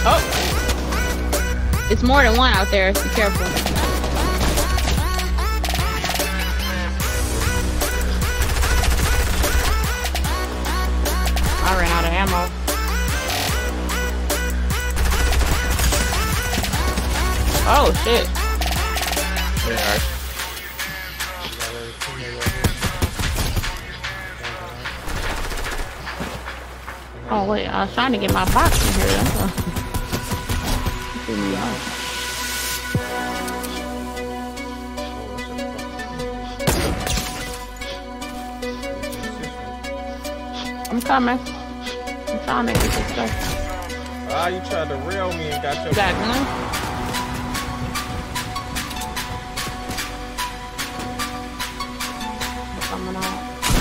Oh! It's more than one out there. Be careful. I ran out of ammo. Oh shit. Yeah. Oh wait, I was trying to get my box in here. I'm coming. I'm trying to get this stuff. Ah, you tried to reel me and got your Got gun? Coming out.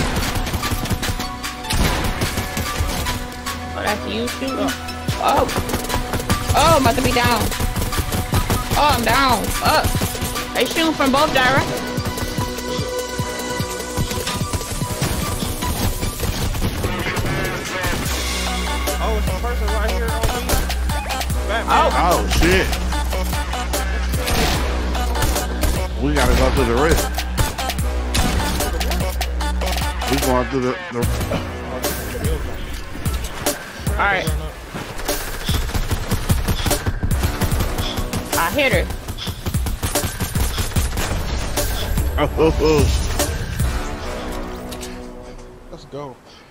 Oh, that's you shooting? Oh. Oh, I'm about to be down. Oh, I'm down. Up. They shooting from both directions. Oh, it's a person right here on me. Oh shit. We gotta go through the rift. We going through the Alright. I hit her. oh. Let's go.